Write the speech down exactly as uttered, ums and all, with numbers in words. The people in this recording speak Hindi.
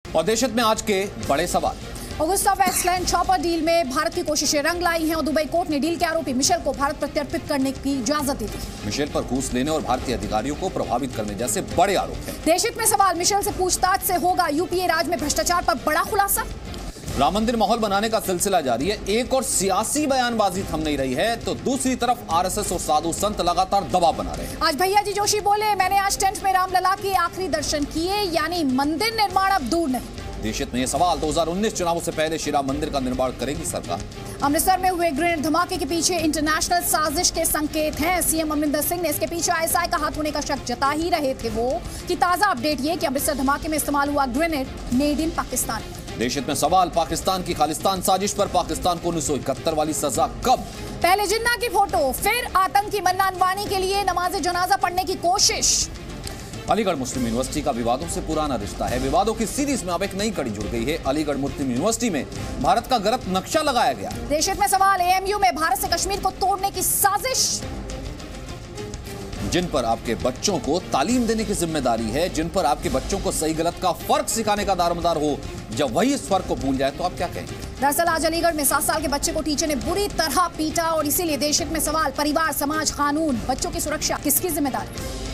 और देशहित में आज के बड़े सवाल। ऑगस्टा वेस्टलैंड चॉपर डील में भारत की कोशिशें रंग लाई हैं और दुबई कोर्ट ने डील के आरोपी मिशेल को भारत प्रत्यर्पित करने की इजाजत दी थी। मिशेल पर घूस लेने और भारतीय अधिकारियों को प्रभावित करने जैसे बड़े आरोप हैं। देशहित में सवाल, मिशेल से पूछताछ से होगा यूपीए राज में भ्रष्टाचार पर बड़ा खुलासा। राम मंदिर माहौल बनाने का सिलसिला जारी है। एक और सियासी बयानबाजी थम नहीं रही है तो दूसरी तरफ आरएसएस और साधु संत लगातार दबाव बना रहे हैं। आज भैया जी जोशी बोले, मैंने आज टेंट में रामलला के आखिरी दर्शन किए, यानी मंदिर निर्माण अब दूर नहीं। देशहित में ये सवाल, दो हज़ार उन्नीस चुनावों से पहले श्री राम मंदिर का निर्माण करेगी सरकार। अमृतसर में हुए ग्रेनेड धमाके के पीछे इंटरनेशनल साजिश के संकेत हैं। सीएम अमरिंदर सिंह ने इसके पीछे आईएसआई का हाथ होने का शक जता ही रहे थे वो कि ताजा अपडेट ये कि अमृतसर धमाके में इस्तेमाल हुआ ग्रेनेड मेड इन पाकिस्तान। देशहित में सवाल, पाकिस्तान की खालिस्तान साजिश पर पाकिस्तान को उन्नीस सौ इकहत्तर वाली सजा कब? पहले जिन्ना की फोटो, फिर आतंकी मन्नान वानी के लिए नमाज जनाजा पढ़ने की कोशिश। अलीगढ़ मुस्लिम यूनिवर्सिटी का विवादों से पुराना रिश्ता है। विवादों की सीरीज में अब एक नई कड़ी जुड़ गई है। अलीगढ़ मुस्लिम यूनिवर्सिटी में भारत का गलत नक्शा लगाया गया। देशहित में सवाल, एएमयू में भारत से कश्मीर को तोड़ने की साजिश। जिन पर आपके बच्चों को तालीम देने की जिम्मेदारी है, जिन पर आपके बच्चों को सही गलत का फर्क सिखाने का दारोमदार हो, जब वही इस फर्क को भूल जाए तो आप क्या कहेंगे? दरअसल आज अलीगढ़ में सात साल के बच्चे को टीचर ने बुरी तरह पीटा और इसीलिए देशहित में सवाल, परिवार, समाज, कानून, बच्चों की सुरक्षा किसकी जिम्मेदारी?